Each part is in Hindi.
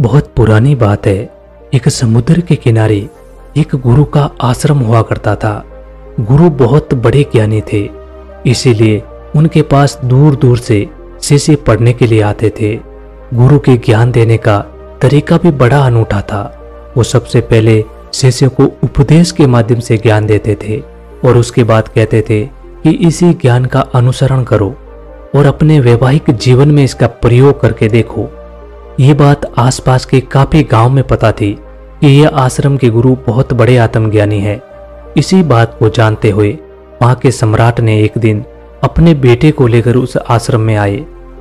बहुत पुरानी बात है। एक समुद्र के किनारे एक गुरु का आश्रम हुआ करता था। गुरु बहुत बड़े ज्ञानी थे, इसीलिए उनके पास दूर दूर से शिष्य पढ़ने के लिए आते थे। गुरु के ज्ञान देने का तरीका भी बड़ा अनूठा था। वो सबसे पहले शिष्य को उपदेश के माध्यम से ज्ञान देते थे और उसके बाद कहते थे कि इसी ज्ञान का अनुसरण करो और अपने वैवाहिक जीवन में इसका प्रयोग करके देखो। ये बात आसपास के काफी गांव में पता थी कि यह आश्रम के गुरु बहुत बड़े आत्मज्ञानी हैं। इसी बात को जानते हुए वहां के सम्राट ने एक दिन अपने बेटे को लेकर उस आश्रम में आए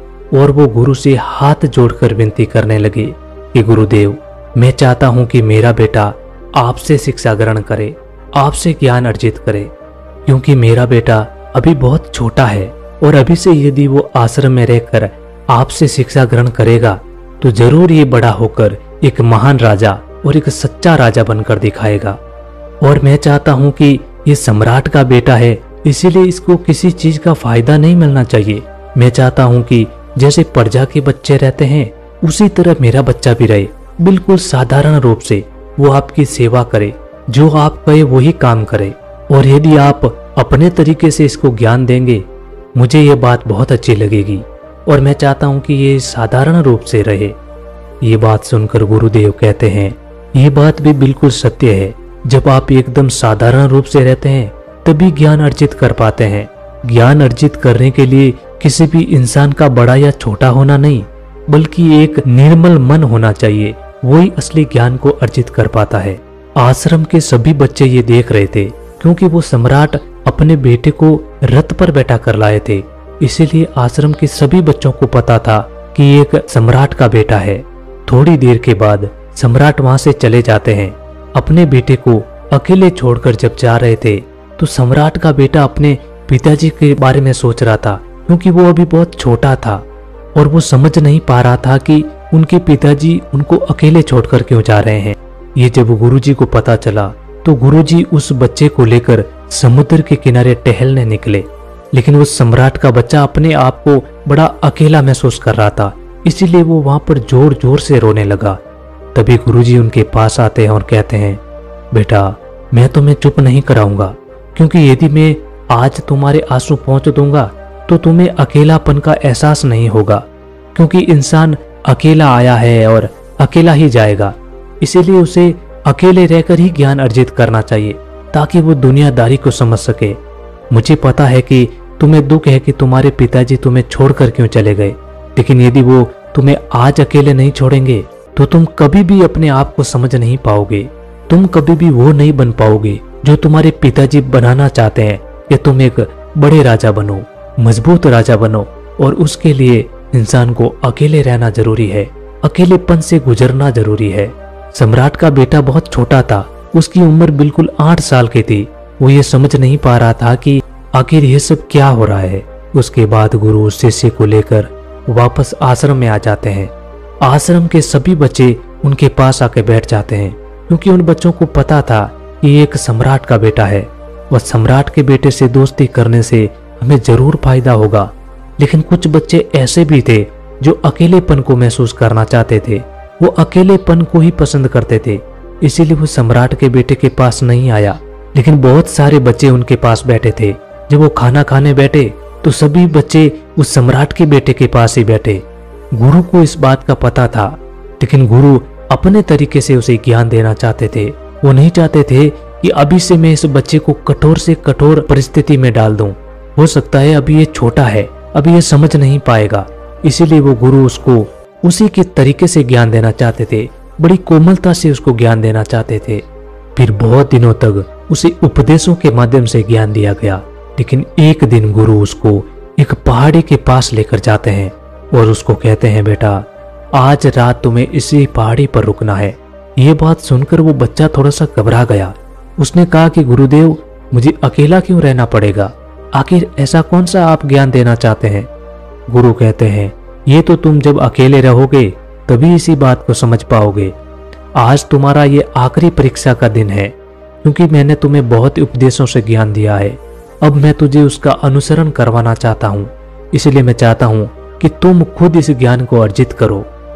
और वो गुरु से हाथ जोड़कर विनती करने लगे कि गुरुदेव, मैं चाहता हूं कि मेरा बेटा आपसे शिक्षा ग्रहण करे, आपसे ज्ञान अर्जित करे, क्योंकि मेरा बेटा अभी बहुत छोटा है और अभी से यदि वो आश्रम में रहकर आपसे शिक्षा ग्रहण करेगा तो जरूर ये बड़ा होकर एक महान राजा और एक सच्चा राजा बनकर दिखाएगा। और मैं चाहता हूं कि ये सम्राट का बेटा है, इसीलिए इसको किसी चीज का फायदा नहीं मिलना चाहिए। मैं चाहता हूं कि जैसे प्रजा के बच्चे रहते हैं उसी तरह मेरा बच्चा भी रहे, बिल्कुल साधारण रूप से वो आपकी सेवा करे, जो आप कहे वही काम करे। और यदि आप अपने तरीके से इसको ज्ञान देंगे, मुझे ये बात बहुत अच्छी लगेगी और मैं चाहता हूं कि ये साधारण रूप से रहे। ये बात सुनकर गुरुदेव कहते हैं, ये बात भी बिल्कुल सत्य है। जब आप एकदम साधारण रूप से रहते हैं तभी ज्ञान अर्जित कर पाते हैं। ज्ञान अर्जित करने के लिए किसी भी इंसान का बड़ा या छोटा होना नहीं, बल्कि एक निर्मल मन होना चाहिए, वही असली ज्ञान को अर्जित कर पाता है। आश्रम के सभी बच्चे ये देख रहे थे, क्योंकि वो सम्राट अपने बेटे को रथ पर बैठा कर लाए थे। इसीलिए आश्रम के सभी बच्चों को पता था कि एक सम्राट का बेटा है। थोड़ी देर के बाद सम्राट वहां से चले जाते हैं। अपने बेटे को अकेले छोड़कर जब जा रहे थे तो सम्राट का बेटा अपने पिताजी के बारे में सोच रहा था, क्योंकि वो अभी बहुत छोटा था और वो समझ नहीं पा रहा था कि उनके पिताजी उनको अकेले छोड़कर क्यों जा रहे हैं। ये जब गुरुजी को पता चला तो गुरुजी उस बच्चे को लेकर समुद्र के किनारे टहलने निकले, लेकिन उस सम्राट का बच्चा अपने आप को बड़ा अकेला महसूस कर रहा था, इसीलिए वो वहां पर जोर जोर से रोने लगा। तभी गुरुजी उनके पास आते हैं और कहते हैं, बेटा, मैं तुम्हें चुप नहीं कराऊंगा, क्योंकि यदि मैं आज तुम्हारे आंसू पहुंच दूंगा तो तुम्हें अकेलापन का एहसास नहीं होगा, क्योंकि इंसान अकेला आया है और अकेला ही जाएगा। इसीलिए उसे अकेले रहकर ही ज्ञान अर्जित करना चाहिए ताकि वो दुनियादारी को समझ सके। मुझे पता है कि तुम्हें दुख है कि तुम्हारे पिताजी तुम्हें छोड़कर क्यों चले गए, लेकिन यदि वो तुम्हें आज अकेले नहीं छोड़ेंगे तो तुम कभी भी अपने आप को समझ नहीं पाओगे। तुम कभी भी वो नहीं बन पाओगे जो तुम्हारे पिताजी बनाना चाहते हैं कि तुम एक बड़े राजा बनो, मजबूत राजा बनो। और उसके लिए इंसान को अकेले रहना जरूरी है, अकेलेपन से गुजरना जरूरी है। सम्राट का बेटा बहुत छोटा था, उसकी उम्र बिल्कुल 8 साल की थी। वो ये समझ नहीं पा रहा था कि आखिर ये सब क्या हो रहा है। उसके बाद गुरु उस शिष्य को लेकर वापस आश्रम में आ जाते हैं। आश्रम के सभी बच्चे उनके पास आके बैठ जाते हैं, क्योंकि उन बच्चों को पता था कि एक सम्राट का बेटा है और सम्राट के बेटे से दोस्ती करने से हमें जरूर फायदा होगा। लेकिन कुछ बच्चे ऐसे भी थे जो अकेलेपन को महसूस करना चाहते थे, वो अकेलेपन को ही पसंद करते थे, इसीलिए वो सम्राट के बेटे के पास नहीं आया। लेकिन बहुत सारे बच्चे उनके पास बैठे थे। जब वो खाना खाने बैठे तो सभी बच्चे उस सम्राट के बेटे के पास ही बैठे। गुरु को इस बात का पता था, लेकिन गुरु अपने तरीके से उसे ज्ञान देना चाहते थे। वो नहीं चाहते थे कि अभी से मैं इस बच्चे को कठोर से कठोर परिस्थिति में डाल दूं। हो सकता है अभी ये छोटा है, अभी ये समझ नहीं पाएगा, इसीलिए वो गुरु उसको उसी के तरीके से ज्ञान देना चाहते थे, बड़ी कोमलता से उसको ज्ञान देना चाहते थे। फिर बहुत दिनों तक उसे उपदेशों के माध्यम से ज्ञान दिया गया। लेकिन एक दिन गुरु उसको एक पहाड़ी के पास लेकर जाते हैं और उसको कहते हैं, बेटा, आज रात तुम्हें इसी पहाड़ी पर रुकना है। ये बात सुनकर वो बच्चा थोड़ा सा घबरा गया। उसने कहा कि गुरुदेव, मुझे अकेला क्यों रहना पड़ेगा? आखिर ऐसा कौन सा आप ज्ञान देना चाहते हैं? गुरु कहते हैं, ये तो तुम जब अकेले रहोगे तभी इसी बात को समझ पाओगे। आज तुम्हारा ये आखिरी परीक्षा का दिन है, क्योंकि मैंने तुम्हें बहुत उपदेशों से ज्ञान दिया है। अब मैं तुझे उसका अनुसरण करवाना चाहता हूँ, इसलिए मैं चाहता हूँ कि तुम खुद इस ज्ञान को अर्जित करो।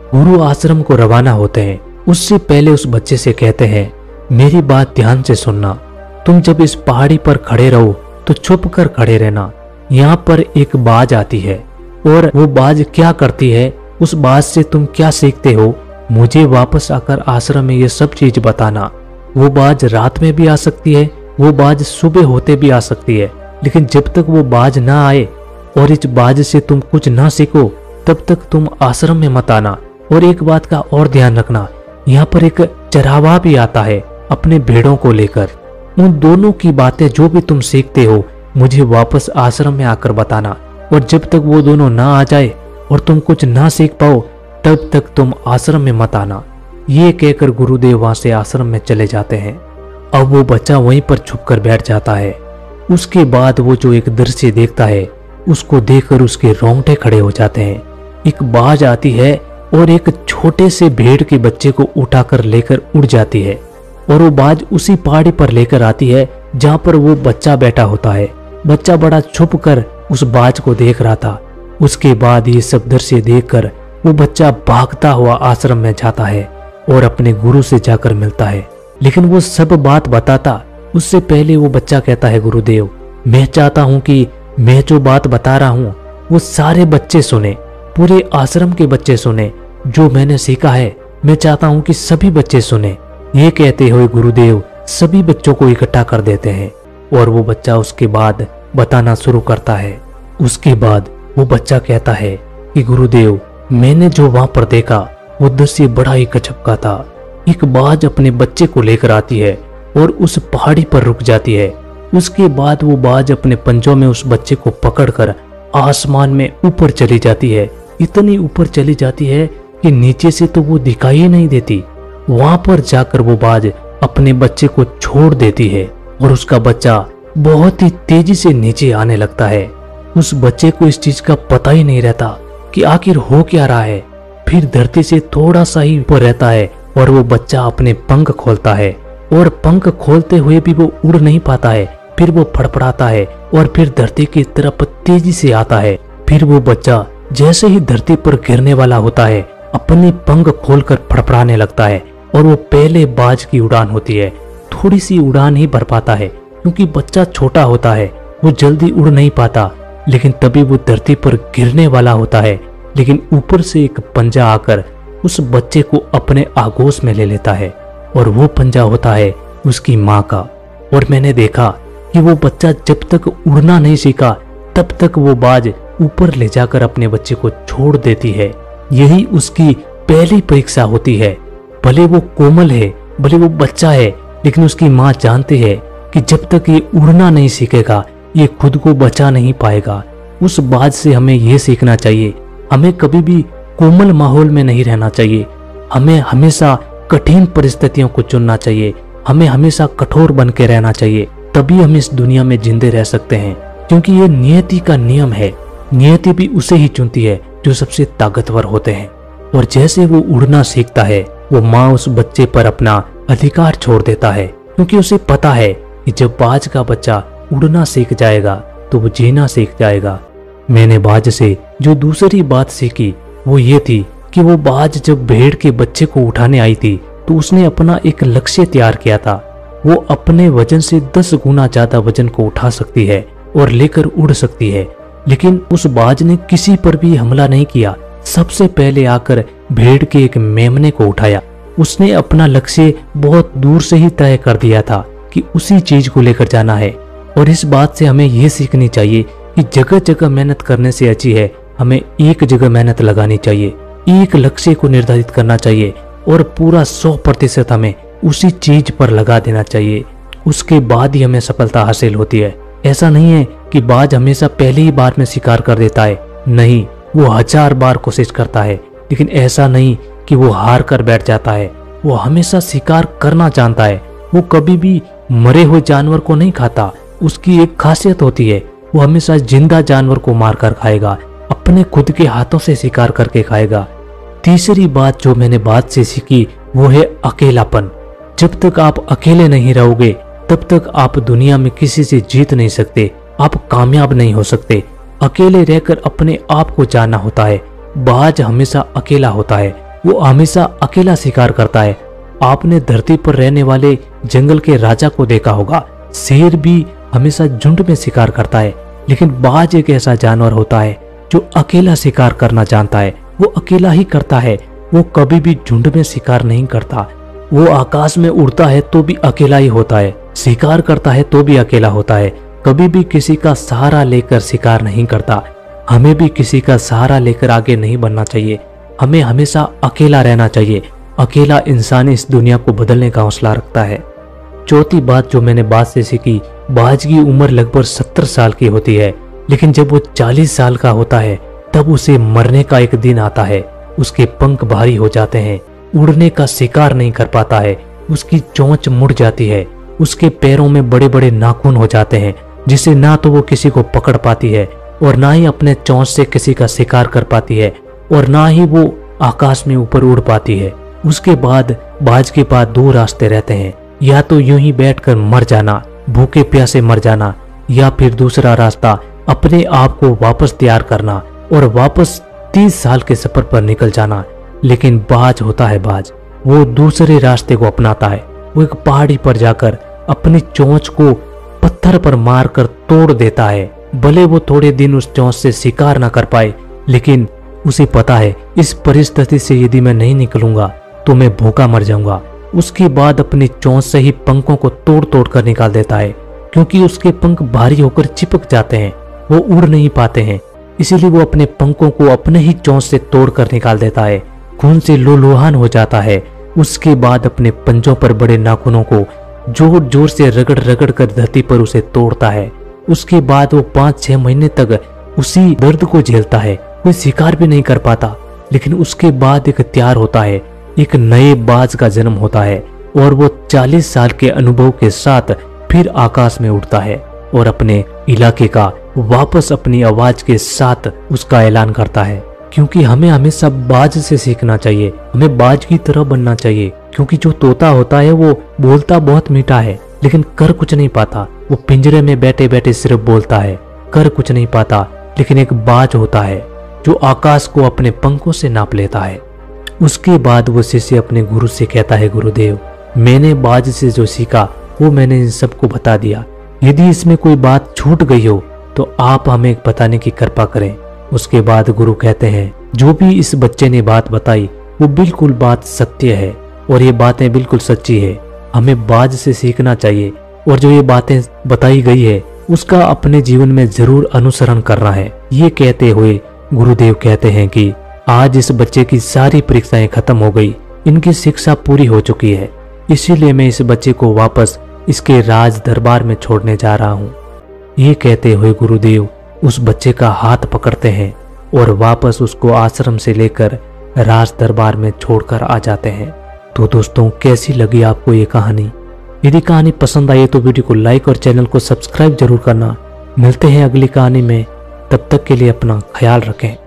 गुरु आश्रम को रवाना होते हैं उससे पहले उस बच्चे से कहते हैं, मेरी बात ध्यान से सुनना। तुम जब इस पहाड़ी पर खड़े रहो तो छुप कर खड़े रहना। यहाँ पर एक बाज आती है और वो बाज क्या करती है, उस बाज से तुम क्या सीखते हो, मुझे वापस आकर आश्रम में ये सब चीज बताना। वो बाज रात में भी आ सकती है, वो बाज सुबह होते भी आ सकती है, लेकिन जब तक वो बाज ना आए और इस बाज से तुम कुछ ना सीखो तब तक तुम आश्रम में मत आना। और एक बात का और ध्यान रखना, यहाँ पर एक चरावा भी आता है अपने भेड़ों को लेकर। उन दोनों की बातें जो भी तुम सीखते हो मुझे वापस आश्रम में आकर बताना। और जब तक वो दोनों ना आ जाए और तुम कुछ ना सीख पाओ तब तक तुम आश्रम में मत आना। ये कहकर गुरुदेव वहां से आश्रम में चले जाते हैं। अब वो बच्चा वहीं पर छुप कर बैठ जाता है। उसके बाद वो जो एक दृश्य देखता है उसको देखकर उसके रोंगटे खड़े हो जाते हैं। एक बाज आती है और एक छोटे से भेड़ के बच्चे को उठाकर लेकर उड़ जाती है और वो बाज उसी पहाड़ी पर लेकर आती है जहां पर वो बच्चा बैठा होता है। बच्चा बड़ा छुप कर उस बाज को देख रहा था। उसके बाद ये सब दृश्य देखकर वो बच्चा भागता हुआ आश्रम में जाता है और अपने गुरु से जाकर मिलता है। लेकिन वो सब बात बताता उससे पहले वो बच्चा कहता है, गुरुदेव मैं चाहता हूं कि मैं जो बात बता रहा हूं वो सारे बच्चे सुने, पूरे आश्रम के बच्चे सुने। जो मैंने सीखा है मैं चाहता हूं कि सभी बच्चे सुने। ये कहते हुए गुरुदेव सभी बच्चों को इकट्ठा कर देते हैं और वो बच्चा उसके बाद बताना शुरू करता है। उसके बाद वो बच्चा कहता है कि गुरुदेव मैंने जो वहां पर देखा वो दृश्य बड़ा ही गजब का था। एक बाज अपने बच्चे को लेकर आती है और उस पहाड़ी पर रुक जाती है। उसके बाद वो बाज अपने पंजों में उस बच्चे को पकड़कर आसमान में ऊपर चली जाती है। इतनी ऊपर चली जाती है कि नीचे से तो वो दिखाई ही नहीं देती। वहां पर जाकर वो बाज अपने बच्चे को छोड़ देती है और उसका बच्चा बहुत ही तेजी से नीचे आने लगता है। उस बच्चे को इस चीज का पता ही नहीं रहता कि आखिर हो क्या रहा है। फिर धरती से थोड़ा सा ही ऊपर रहता है और वो बच्चा अपने पंख खोलता है और पंख खोलते हुए भी वो उड़ नहीं पाता है। फिर वो फड़फड़ाता है और फिर धरती की तरफ तेजी से आता है। फिर वो बच्चा जैसे ही धरती पर गिरने वाला होता है अपने पंख खोलकर फड़फड़ाने लगता है और वो पहले बाज की उड़ान होती है। थोड़ी सी उड़ान ही भर पाता है क्योंकि बच्चा छोटा होता है, वो जल्दी उड़ नहीं पाता। लेकिन तभी वो धरती पर गिरने वाला होता है, लेकिन ऊपर से एक पंजा आकर उस बच्चे को अपने आगोश में ले लेता है और वो पंजा होता है उसकी माँ का। और मैंने देखा कि वो बच्चा जब तक उड़ना नहीं सीखा तब तक वो बाज ऊपर ले जाकर अपने बच्चे को छोड़ देती है। यही उसकी पहली परीक्षा होती है। भले वो कोमल है, भले वो बच्चा है, लेकिन उसकी माँ जानती है कि जब तक ये उड़ना नहीं सीखेगा ये खुद को बचा नहीं पाएगा। उस बात से हमें ये सीखना चाहिए, हमें कभी भी कोमल माहौल में नहीं रहना चाहिए। हमें हमेशा कठिन परिस्थितियों को चुनना चाहिए, हमें हमेशा कठोर बन के रहना चाहिए। तभी हम इस दुनिया में जिंदे रह सकते हैं, क्योंकि ये नियति का नियम है। नियति भी उसे ही चुनती है जो सबसे ताकतवर होते हैं। और जैसे वो उड़ना सीखता है वो माँ उस बच्चे पर अपना अधिकार छोड़ देता है, क्योंकि उसे पता है कि जब बाज का बच्चा उड़ना सीख जाएगा तो वो जीना सीख जाएगा। मैंने बाज से जो दूसरी बात सीखी वो ये थी कि वो बाज जब भेड़ के बच्चे को उठाने आई थी तो उसने अपना एक लक्ष्य तैयार किया था। वो अपने वजन से 10 गुना ज्यादा वजन को उठा सकती है और लेकर उड़ सकती है। लेकिन उस बाज ने किसी पर भी हमला नहीं किया, सबसे पहले आकर भेड़ के एक मेमने को उठाया। उसने अपना लक्ष्य बहुत दूर से ही तय कर दिया था कि उसी चीज को लेकर जाना है। और इस बात से हमें यह सीखनी चाहिए कि जगह जगह मेहनत करने से अच्छी है हमें एक जगह मेहनत लगानी चाहिए, एक लक्ष्य को निर्धारित करना चाहिए और पूरा 100% हमें उसी चीज पर लगा देना चाहिए। उसके बाद ही हमें सफलता हासिल होती है। ऐसा नहीं है कि बाज हमेशा पहली ही बार में शिकार कर देता है, नहीं, वो 1000 बार कोशिश करता है, लेकिन ऐसा नहीं कि वो हार कर बैठ जाता है। वो हमेशा शिकार करना जानता है। वो कभी भी मरे हुए जानवर को नहीं खाता। उसकी एक खासियत होती है, वो हमेशा जिंदा जानवर को मारकर खाएगा, अपने खुद के हाथों से शिकार करके खाएगा। तीसरी बात जो मैंने बात से सीखी वो है अकेलापन। जब तक आप अकेले नहीं रहोगे तब तक आप दुनिया में किसी से जीत नहीं सकते, आप कामयाब नहीं हो सकते। अकेले रहकर अपने आप को जानना होता है। बाज हमेशा अकेला होता है वो हमेशा अकेला शिकार करता है। आपने धरती पर रहने वाले जंगल के राजा को देखा होगा, शेर भी हमेशा झुंड में शिकार करता है, लेकिन बाज एक ऐसा जानवर होता है जो अकेला शिकार करना जानता है। वो अकेला ही करता है, वो कभी भी झुंड में शिकार नहीं करता। वो आकाश में उड़ता है तो भी अकेला ही होता है, शिकार करता है तो भी अकेला होता है, कभी भी किसी का सहारा लेकर शिकार नहीं करता। हमें भी किसी का सहारा लेकर आगे नहीं बढ़ना चाहिए, हमें हमेशा अकेला रहना चाहिए। अकेला इंसान इस दुनिया को बदलने का हौसला रखता है। चौथी बात जो मैंने बाज से सीखी, बाज की उम्र लगभग 70 साल की होती है, लेकिन जब वो 40 साल का होता है तब उसे मरने का एक दिन आता है। उसके पंख भारी हो जाते हैं, उड़ने का शिकार नहीं कर पाता है, उसकी चोंच मुड़ जाती है, उसके पैरों में बड़े बड़े नाखून हो जाते हैं, जिससे ना तो वो किसी को पकड़ पाती है और ना ही अपने चोंच से किसी का शिकार कर पाती है और ना ही वो आकाश में ऊपर उड़ पाती है। उसके बाद बाज के पास दो रास्ते रहते हैं, या तो यूं ही बैठकर मर जाना, भूखे प्यासे मर जाना, या फिर दूसरा रास्ता अपने आप को वापस तैयार करना और वापस 30 साल के सफर पर निकल जाना। लेकिन बाज होता है बाज, वो दूसरे रास्ते को अपनाता है। वो एक पहाड़ी पर जाकर अपनी चोंच को पत्थर पर मारकर तोड़ देता है। भले वो थोड़े दिन उस चोंच से शिकार ना कर पाए, लेकिन उसे पता है इस परिस्थिति से यदि मैं नहीं निकलूंगा तो मैं भूखा मर जाऊंगा। उसके बाद अपनी चोंच से ही पंखों को तोड़ तोड़ कर निकाल देता है, क्योंकि उसके पंख भारी होकर चिपक जाते हैं, वो उड़ नहीं पाते हैं। इसीलिए वो अपने पंखों को अपने ही चोंच से तोड़ कर निकाल देता है, खून से लहूलुहान हो जाता है। उसके बाद अपने पंजों पर बड़े नाखूनों को जोर जोर से रगड़ रगड़ कर धरती पर उसे तोड़ता है। उसके बाद वो 5-6 महीने तक उसी दर्द को झेलता है, कोई शिकार भी नहीं कर पाता। लेकिन उसके बाद एक तैयार होता है, एक नए बाज का जन्म होता है और वो 40 साल के अनुभव के साथ फिर आकाश में उड़ता है और अपने इलाके का वापस अपनी आवाज के साथ उसका ऐलान करता है। क्योंकि हमें हमेशा बाज से सीखना चाहिए, हमें बाज की तरह बनना चाहिए। क्योंकि जो तोता होता है वो बोलता बहुत मीठा है, लेकिन कर कुछ नहीं पाता। वो पिंजरे में बैठे बैठे सिर्फ बोलता है, कर कुछ नहीं पाता। लेकिन एक बाज होता है जो आकाश को अपने पंखों से नाप लेता है। उसके बाद वो शिष्य अपने गुरु से कहता है, गुरुदेव, मैंने बाज से जो सीखा वो मैंने इन सबको बता दिया। यदि इसमें कोई बात छूट गई हो तो आप हमें बताने की कृपा करें। उसके बाद गुरु कहते हैं, जो भी इस बच्चे ने बात बताई वो बिल्कुल बात सत्य है और ये बातें बिल्कुल सच्ची है। हमें बाज से सीखना चाहिए और जो ये बातें बताई गई है उसका अपने जीवन में जरूर अनुसरण करना है। ये कहते हुए गुरुदेव कहते हैं कि आज इस बच्चे की सारी परीक्षाएं खत्म हो गई, इनकी शिक्षा पूरी हो चुकी है, इसीलिए मैं इस बच्चे को वापस इसके राज दरबार में छोड़ने जा रहा हूँ। ये कहते हुए गुरुदेव उस बच्चे का हाथ पकड़ते हैं और वापस उसको आश्रम से लेकर राज दरबार में छोड़कर आ जाते हैं। तो दोस्तों, कैसी लगी आपको ये कहानी? यदि कहानी पसंद आई तो वीडियो को लाइक और चैनल को सब्सक्राइब जरूर करना। मिलते हैं अगली कहानी में, तब तक के लिए अपना ख्याल रखें।